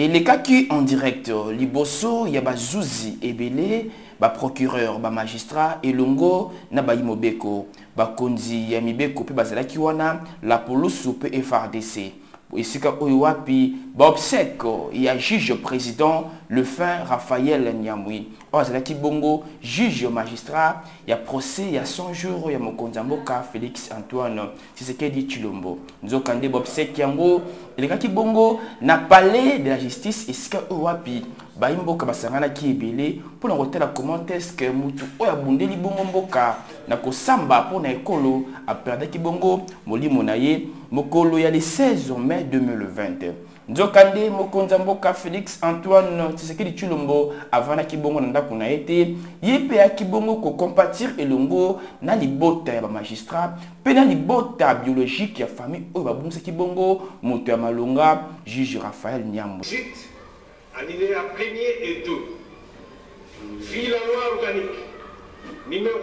Et les cas qui en direct, Liboso, il y a Bazouzi Ebele, procureur, magistrat, et Longo, Naba Imobeko, Konzi, Yamibeko, puis Bazala Kiwana, la police ou FRDC. Ici, Oyoapi, Bobseko, il y a juge président, le fin Raphaël Niamoui. Bazalaki Bongo, juge magistrat, il y a procès, il y a 100 jours, il y a Mokonzamboka, Félix Antoine, c'est ce qu'il dit Chilombo. Nous avons dit Bobsek Yango, et les Bongo, n'a palais de la justice, ici, Oyoapi. Baimboka basangana ki ebele pour na hôtel comment est-ce que mutu oya bundeli bongo mboka na kosamba pour na ekolo a perdre ki bongo molimo na ye mokolo ya le 16 mai 2020 Nzokande mokonza mboka Félix Antoine Tshisekedi Tshilombo avant na ki bongo na ndako na ete yepe ya ki bongo ko compatir elongo na libota ya ba magistrat pe na libota biologique ya famille oyo babumisa ki bongo moto ya malonga juge Raphaël Niambo. Alinéa 1er et 2. Vit la loi organique numéro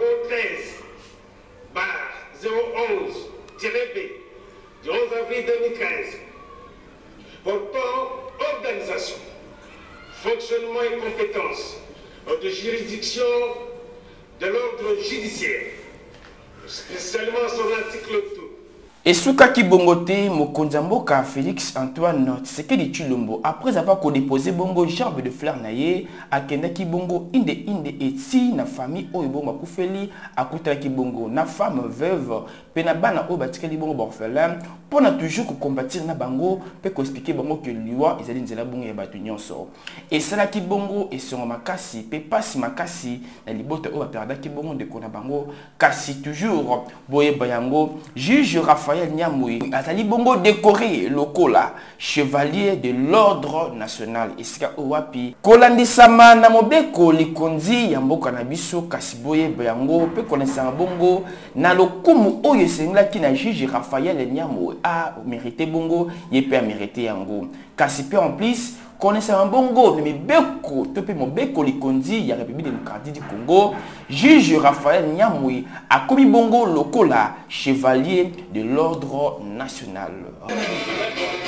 13/011-B du 11 avril 2013 portant organisation, fonctionnement et compétences de juridiction de l'ordre judiciaire, spécialement son article 2. Et Souka Kibongote, Mokonzamboka Félix Antoine Tshisekedi Tshilombo, après avoir déposé bongo gerbe de fleurs naye, à Kenda Kibongo, inde et si na famille Oyobongo Koufeli, à Kouta Kibongo, na femme veuve, penabana Obatika Libongo Borfelin, pour na toujours combattre na bango, peut expliquer bongo que loi, ils allaient nzela bongo et batunyon so. Et cela Kibongo, et sur Makasi, peut pas si Makasi, na libota Oba perda Kibongo de Konabango, Kasi toujours, Boye Bayango, juge Raphaël Niamoui, Azali Bongo décoré lokola, chevalier de l'ordre national, Iska Owapi, Kolandi Sama Namobeko, Likonzi, Yamboka Nabiso, Kasiboye Bayango, Pe Konesanga Bongo, Nalokumu Oye Sengla qui na juge Raphaël Niamoui a mérité Bongo, Yepe a mérité Yango. Kasipe en plus, connaissant un bongo, mais beko, topé mon beko Likonzi, ya République démocratique du Congo, juge Raphaël Niamoui a commis bongo lokola, chevalier de l'ordre national.